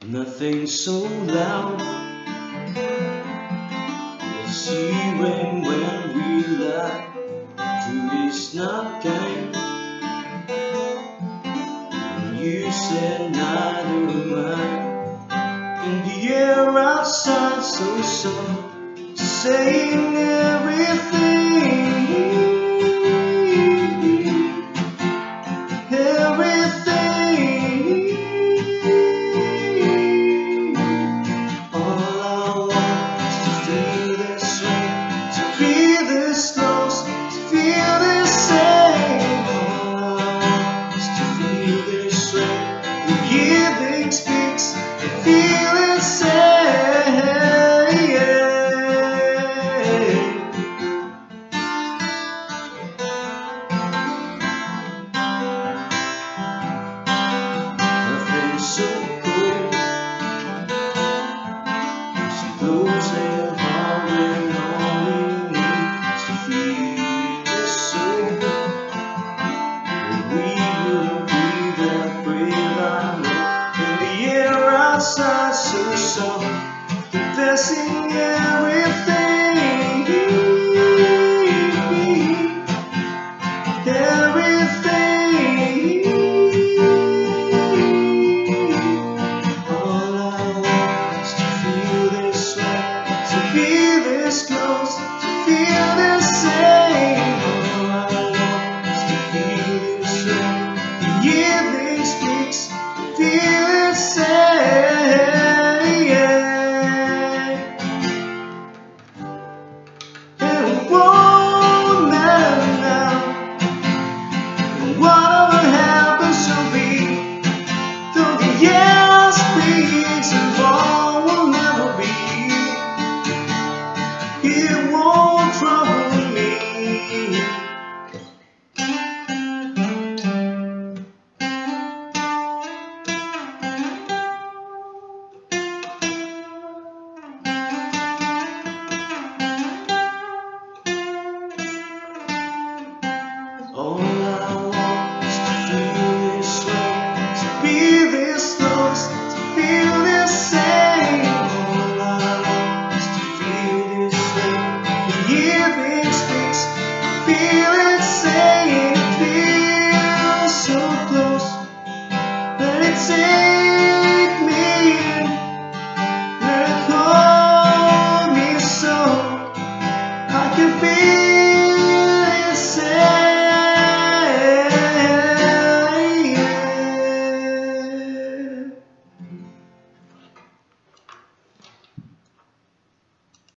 Nothing so loud. We'll see when we lie. Truth is not kind. And you said neither am I. And the air outside so soft, saying everything. Giving speaks and feeling sad. Nothing so cold. Suppose that all when all we need is to feed the soul. But we wouldn't be that brave, I know. And the air outside so soft, confessing everything. All I want is to feel this way, to be this close, to feel the same. All I want is to feel this way. The evening speaks, feel the same. And won't now, whatever happens to be, though the years speaks and all will never be, it won't trouble me. All I want is to feel this way, to be this close, to feel the same. All I want is to feel this way. The evening speaks, feel it saying, feel so close. Let it take me in.